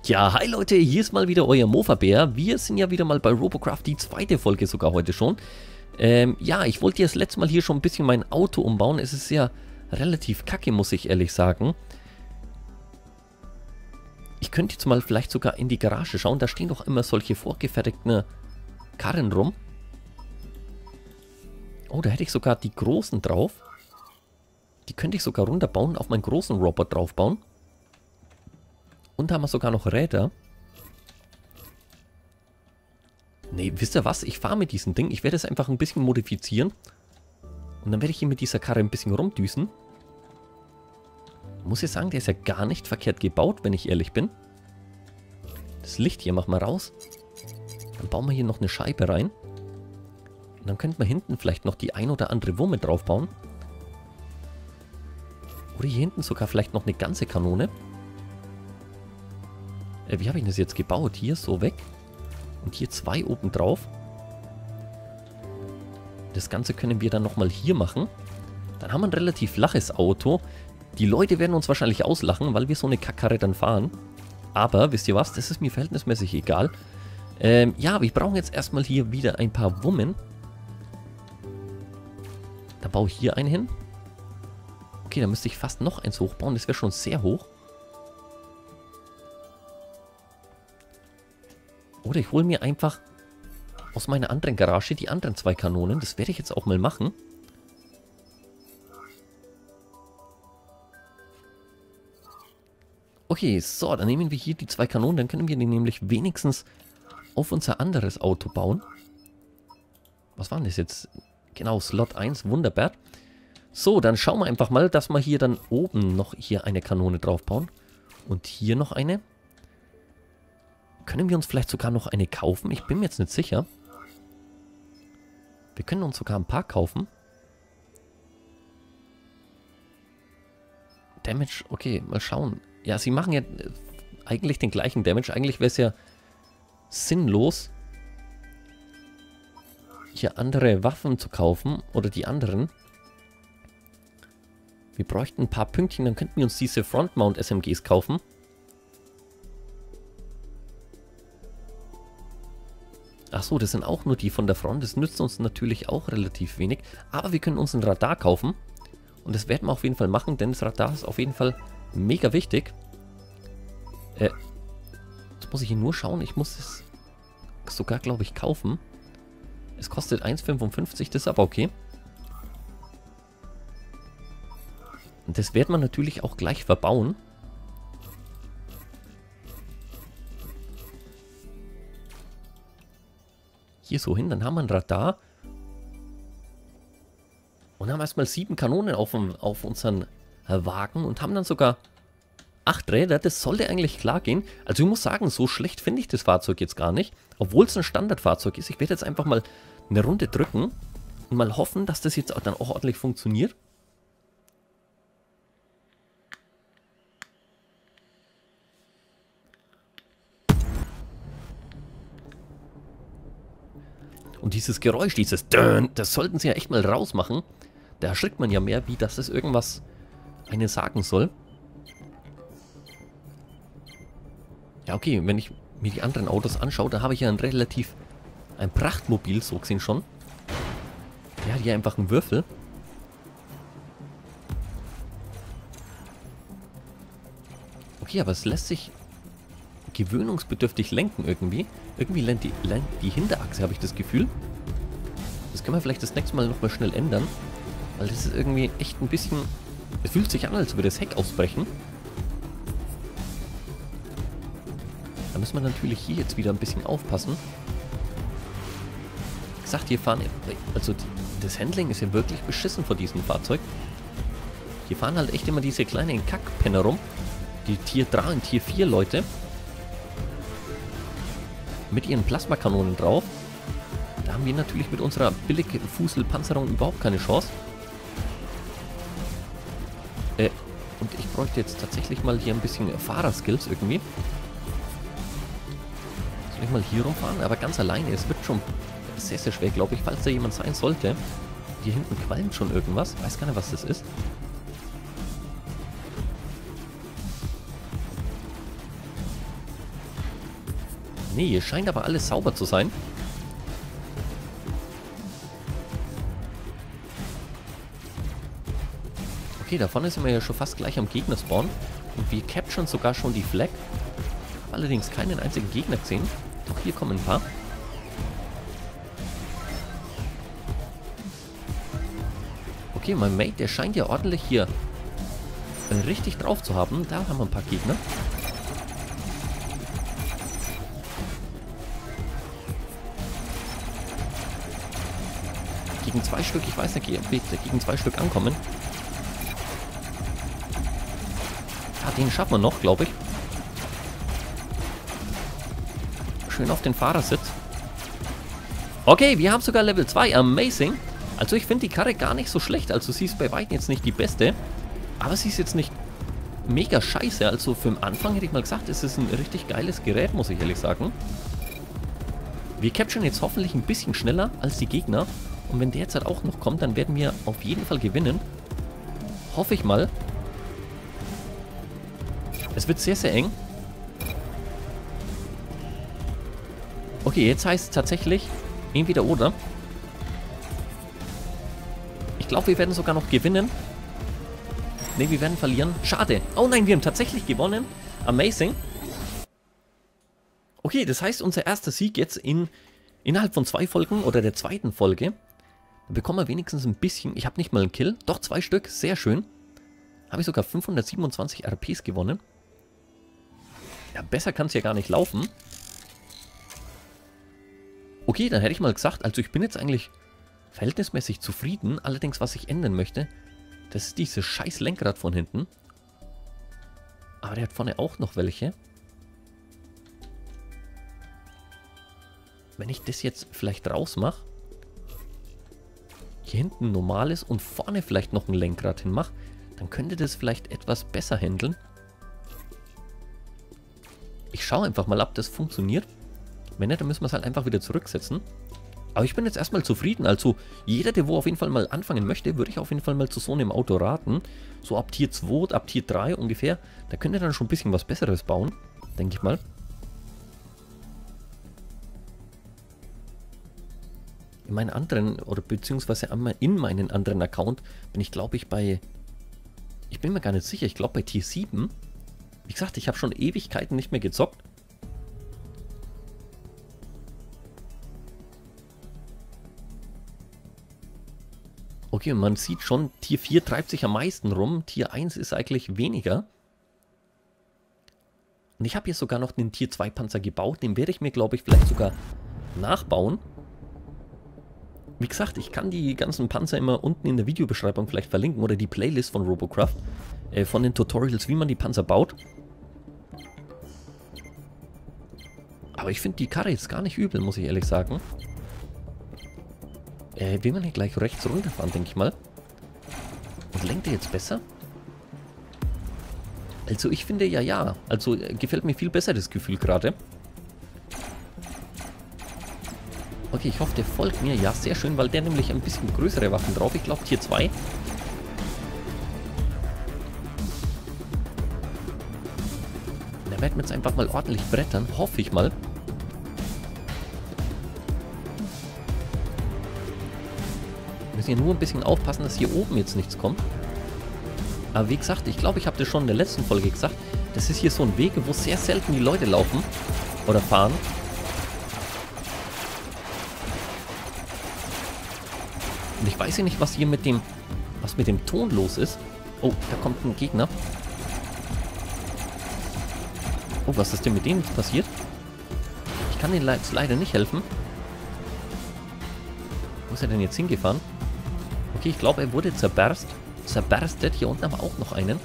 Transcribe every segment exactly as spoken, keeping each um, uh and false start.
Ja, hi Leute, hier ist mal wieder euer Mofabär. Wir sind ja wieder mal bei Robocraft, die zweite Folge sogar heute schon. Ähm, ja, ich wollte ja das letzte Mal hier schon ein bisschen mein Auto umbauen. Es ist ja relativ kacke, muss ich ehrlich sagen. Ich könnte jetzt mal vielleicht sogar in die Garage schauen. Da stehen doch immer solche vorgefertigten Karren rum. Oh, da hätte ich sogar die großen drauf. Die könnte ich sogar runterbauen, auf meinen großen Robot draufbauen. Und da haben wir sogar noch Räder. Ne, wisst ihr was? Ich fahre mit diesem Ding. Ich werde es einfach ein bisschen modifizieren. Und dann werde ich hier mit dieser Karre ein bisschen rumdüsen. Muss ich sagen, der ist ja gar nicht verkehrt gebaut, wenn ich ehrlich bin. Das Licht hier machen wir raus. Dann bauen wir hier noch eine Scheibe rein. Und dann könnten wir hinten vielleicht noch die ein oder andere Wumme draufbauen. Oder hier hinten sogar vielleicht noch eine ganze Kanone. Äh, wie habe ich das jetzt gebaut? Hier so weg. Und hier zwei oben drauf. Das Ganze können wir dann nochmal hier machen. Dann haben wir ein relativ flaches Auto. Die Leute werden uns wahrscheinlich auslachen, weil wir so eine Kackkarre dann fahren. Aber, wisst ihr was? Das ist mir verhältnismäßig egal. Ähm, ja, wir brauchen jetzt erstmal hier wieder ein paar Wummen. Da baue ich hier einen hin. Okay, da müsste ich fast noch eins hochbauen. Das wäre schon sehr hoch. Oder ich hole mir einfach aus meiner anderen Garage die anderen zwei Kanonen. Das werde ich jetzt auch mal machen. Okay, so, dann nehmen wir hier die zwei Kanonen. Dann können wir die nämlich wenigstens auf unser anderes Auto bauen. Was war denn das jetzt? Genau, Slot eins, wunderbar. So, dann schauen wir einfach mal, dass wir hier dann oben noch hier eine Kanone drauf bauen. Und hier noch eine. Können wir uns vielleicht sogar noch eine kaufen? Ich bin mir jetzt nicht sicher. Wir können uns sogar ein paar kaufen. Damage, okay, mal schauen. Ja, sie machen ja eigentlich den gleichen Damage. Eigentlich wäre es ja sinnlos, hier andere Waffen zu kaufen. Oder die anderen. Wir bräuchten ein paar Pünktchen, dann könnten wir uns diese Front-Mount S M Gs kaufen. Ach so, das sind auch nur die von der Front. Das nützt uns natürlich auch relativ wenig. Aber wir können uns ein Radar kaufen. Und das werden wir auf jeden Fall machen, denn das Radar ist auf jeden Fall mega wichtig. Äh, jetzt muss ich hier nur schauen. Ich muss es sogar, glaube ich, kaufen. Es kostet eins Komma fünfundfünfzig, das ist aber okay. Und das wird man natürlich auch gleich verbauen. Hier so hin, dann haben wir ein Radar. Und haben erstmal sieben Kanonen auf, auf unseren Wagen und haben dann sogar acht Räder. Das sollte eigentlich klar gehen. Also ich muss sagen, so schlecht finde ich das Fahrzeug jetzt gar nicht. Obwohl es ein Standardfahrzeug ist. Ich werde jetzt einfach mal eine Runde drücken und mal hoffen, dass das jetzt auch dann auch ordentlich funktioniert. Und dieses Geräusch, dieses Dön, das sollten sie ja echt mal rausmachen. Da erschrickt man ja mehr, wie dass es irgendwas einen sagen soll. Ja, okay, wenn ich mir die anderen Autos anschaue, da habe ich ja ein relativ, ein Prachtmobil, so gesehen schon. Der hat hier einfach einen Würfel. Okay, aber es lässt sich gewöhnungsbedürftig lenken irgendwie. Irgendwie lenkt die, lenkt die Hinterachse, habe ich das Gefühl. Das können wir vielleicht das nächste Mal nochmal schnell ändern. Weil das ist irgendwie echt ein bisschen... Es fühlt sich an, als würde das Heck ausbrechen. Da müssen wir natürlich hier jetzt wieder ein bisschen aufpassen. Wie gesagt, hier fahren... Also das Handling ist ja wirklich beschissen vor diesem Fahrzeug. Hier fahren halt echt immer diese kleinen Kackpenner rum. Die Tier drei und Tier vier Leute. Mit ihren Plasmakanonen drauf. Da haben wir natürlich mit unserer billigen Fuselpanzerung überhaupt keine Chance. Äh, und ich bräuchte jetzt tatsächlich mal hier ein bisschen Fahrerskills irgendwie. Soll ich mal hier rumfahren? Aber ganz alleine. Es wird schon sehr, sehr schwer, glaube ich, falls da jemand sein sollte. Hier hinten qualmt schon irgendwas. Ich weiß gar nicht, was das ist. Nee, hier scheint aber alles sauber zu sein. Okay, da vorne sind wir ja schon fast gleich am Gegner-Spawn. Und wir capturen sogar schon die Flag. Habe allerdings keinen einzigen Gegner gesehen. Doch hier kommen ein paar. Okay, mein Mate, der scheint ja ordentlich hier richtig drauf zu haben. Da haben wir ein paar Gegner. Gegen zwei Stück, ich weiß nicht, gegen zwei Stück ankommen. Ah, den schaffen wir noch, glaube ich. Schön auf den Fahrersitz. Okay, wir haben sogar Level zwei. Amazing. Also ich finde die Karre gar nicht so schlecht. Also sie ist bei weitem jetzt nicht die beste. Aber sie ist jetzt nicht mega scheiße. Also für den Anfang hätte ich mal gesagt, es ist ein richtig geiles Gerät, muss ich ehrlich sagen. Wir capturen jetzt hoffentlich ein bisschen schneller als die Gegner. Und wenn der jetzt halt auch noch kommt, dann werden wir auf jeden Fall gewinnen. Hoffe ich mal. Es wird sehr, sehr eng. Okay, jetzt heißt es tatsächlich entweder oder. Ich glaube, wir werden sogar noch gewinnen. Ne, wir werden verlieren. Schade. Oh nein, wir haben tatsächlich gewonnen. Amazing. Okay, das heißt, unser erster Sieg jetzt in innerhalb von zwei Folgen oder der zweiten Folge. Da bekommen wir wenigstens ein bisschen. Ich habe nicht mal einen Kill. Doch, zwei Stück. Sehr schön. Habe ich sogar fünfhundertsiebenundzwanzig R Ps gewonnen. Ja, besser kann es ja gar nicht laufen. Okay, dann hätte ich mal gesagt, also ich bin jetzt eigentlich verhältnismäßig zufrieden. Allerdings, was ich ändern möchte, das ist dieses scheiß Lenkrad von hinten. Aber der hat vorne auch noch welche. Wenn ich das jetzt vielleicht rausmache, hier hinten ein normales und vorne vielleicht noch ein Lenkrad hinmache, dann könnte das vielleicht etwas besser handeln. Ich schaue einfach mal, ob das funktioniert. Wenn nicht, dann müssen wir es halt einfach wieder zurücksetzen. Aber ich bin jetzt erstmal zufrieden. Also jeder, der wo auf jeden Fall mal anfangen möchte, würde ich auf jeden Fall mal zu so einem Auto raten. So ab Tier zwei, ab Tier drei ungefähr. Da könnt ihr dann schon ein bisschen was Besseres bauen. Denke ich mal. In meinen anderen, oder beziehungsweise in meinen anderen Account bin ich, glaube ich, bei... Ich bin mir gar nicht sicher. Ich glaube bei Tier sieben. Wie gesagt, ich habe schon Ewigkeiten nicht mehr gezockt. Okay, und man sieht schon, Tier vier treibt sich am meisten rum. Tier eins ist eigentlich weniger. Und ich habe hier sogar noch den Tier zwei Panzer gebaut. Den werde ich mir, glaube ich, vielleicht sogar nachbauen. Wie gesagt, ich kann die ganzen Panzer immer unten in der Videobeschreibung vielleicht verlinken. Oder die Playlist von Robocraft. Äh, von den Tutorials, wie man die Panzer baut. Aber ich finde die Karre jetzt gar nicht übel, muss ich ehrlich sagen. Äh, will man hier gleich rechts runterfahren, denke ich mal. Und lenkt er jetzt besser? Also ich finde ja, ja. Also äh, gefällt mir viel besser das Gefühl gerade. Okay, ich hoffe, der folgt mir. Ja, sehr schön, weil der nämlich ein bisschen größere Waffen drauf. Ich glaube Tier zwei. Da werden wir jetzt einfach mal ordentlich brettern. Hoffe ich mal. Wir müssen hier nur ein bisschen aufpassen, dass hier oben jetzt nichts kommt. Aber wie gesagt, ich glaube, ich habe das schon in der letzten Folge gesagt. Das ist hier so ein Weg, wo sehr selten die Leute laufen. Oder fahren. Und ich weiß ja nicht, was hier mit dem, was mit dem Ton los ist. Oh, da kommt ein Gegner. Oh, was ist denn mit dem jetzt passiert? Ich kann den jetzt leider nicht helfen. Wo ist er denn jetzt hingefahren? Okay, ich glaube, er wurde zerberst. Zerberstet. Hier unten haben wir auch noch einen.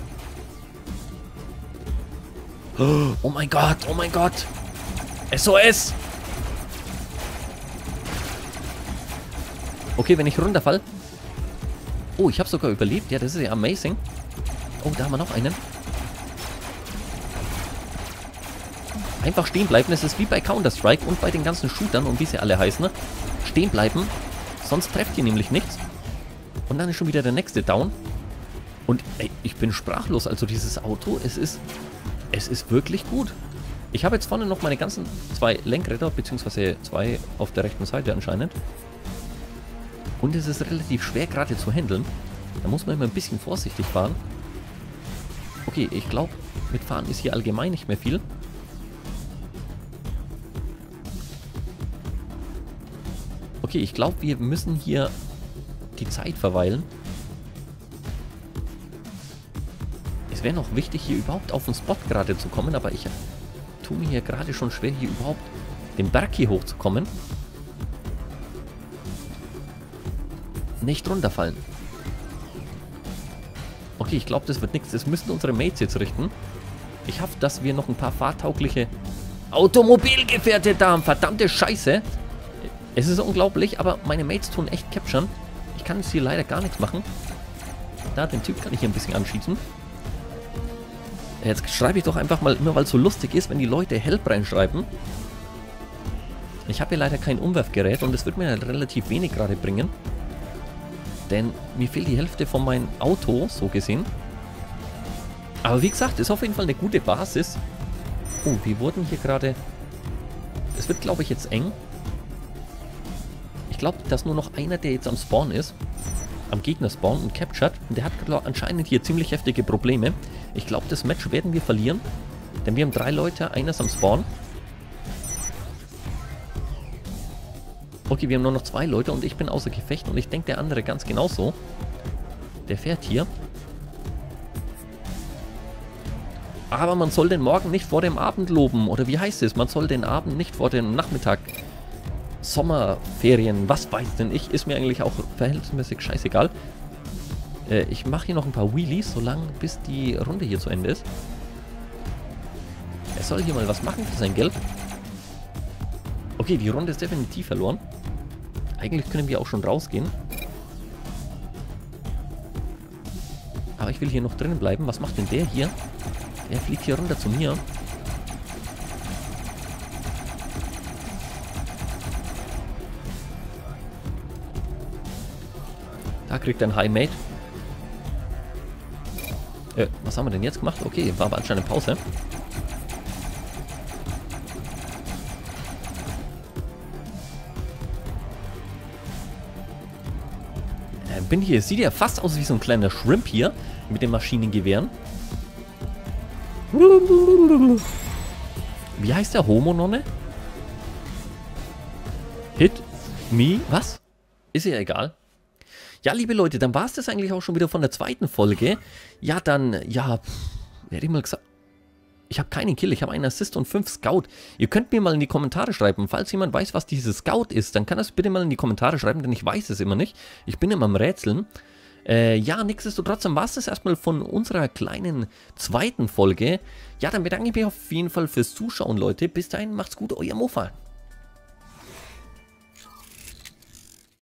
Oh mein Gott, oh mein Gott. S O S. Okay, wenn ich runterfall. Oh, ich habe sogar überlebt. Ja, das ist ja amazing. Oh, da haben wir noch einen. Einfach stehen bleiben. Das ist wie bei Counter-Strike und bei den ganzen Shootern und wie sie alle heißen. Ne? Stehen bleiben. Sonst trefft ihr nämlich nichts. Und dann ist schon wieder der nächste down. Und ey, ich bin sprachlos. Also dieses Auto, es ist, es ist wirklich gut. Ich habe jetzt vorne noch meine ganzen zwei Lenkräder, beziehungsweise zwei auf der rechten Seite anscheinend. Und es ist relativ schwer gerade zu handeln. Da muss man immer ein bisschen vorsichtig fahren. Okay, ich glaube, mit Fahren ist hier allgemein nicht mehr viel. Okay, ich glaube, wir müssen hier die Zeit verweilen. Es wäre noch wichtig, hier überhaupt auf den Spot gerade zu kommen, aber ich tue mir hier gerade schon schwer, hier überhaupt den Berg hier hochzukommen. Nicht runterfallen. Okay, ich glaube, das wird nichts. Das müssen unsere Mates jetzt richten. Ich hoffe, dass wir noch ein paar fahrtaugliche Automobilgefährte da haben. Verdammte Scheiße. Es ist unglaublich, aber meine Mates tun echt capturen. Ich kann jetzt hier leider gar nichts machen. Da, den Typ kann ich hier ein bisschen anschießen. Jetzt schreibe ich doch einfach mal, immer weil es so lustig ist, wenn die Leute Help reinschreiben. Ich habe hier leider kein Umwerfgerät und es wird mir halt relativ wenig gerade bringen. Denn mir fehlt die Hälfte von meinem Auto, so gesehen. Aber wie gesagt, ist auf jeden Fall eine gute Basis. Oh, wir wurden hier gerade... Es wird, glaube ich, jetzt eng. Ich glaube, dass nur noch einer, der jetzt am Spawn ist, am Gegner spawnt und captured. Und der hat anscheinend hier ziemlich heftige Probleme. Ich glaube, das Match werden wir verlieren. Denn wir haben drei Leute, einer ist am Spawn. Okay, wir haben nur noch zwei Leute und ich bin außer Gefecht und ich denke, der andere ganz genauso. Der fährt hier. Aber man soll den Morgen nicht vor dem Abend loben. Oder wie heißt es? Man soll den Abend nicht vor dem Nachmittag. Sommerferien, was weiß denn ich, ist mir eigentlich auch verhältnismäßig scheißegal. Äh, ich mache hier noch ein paar Wheelies, solange bis die Runde hier zu Ende ist. Er soll hier mal was machen für sein Geld. Okay, die Runde ist definitiv verloren. Eigentlich können wir auch schon rausgehen. Aber ich will hier noch drinnen bleiben. Was macht denn der hier? Der fliegt hier runter zu mir. Da kriegt er ein High Mate. Äh, was haben wir denn jetzt gemacht? Okay, war aber anscheinend Pause. Äh, bin hier, sieht ja fast aus wie so ein kleiner Shrimp hier mit den Maschinengewehren. Wie heißt der? Homo-Nonne? Hit me? Was? Ist ja egal. Ja, liebe Leute, dann war es das eigentlich auch schon wieder von der zweiten Folge. Ja, dann, ja, wer hätte ich mal gesagt, ich habe keinen Kill, ich habe einen Assist und fünf Scout. Ihr könnt mir mal in die Kommentare schreiben, falls jemand weiß, was dieses Scout ist, dann kann das bitte mal in die Kommentare schreiben, denn ich weiß es immer nicht. Ich bin immer am Rätseln. Äh, ja, nichtsdestotrotz, dann war es das erstmal von unserer kleinen zweiten Folge. Ja, dann bedanke ich mich auf jeden Fall fürs Zuschauen, Leute. Bis dahin, macht's gut, euer Mofa.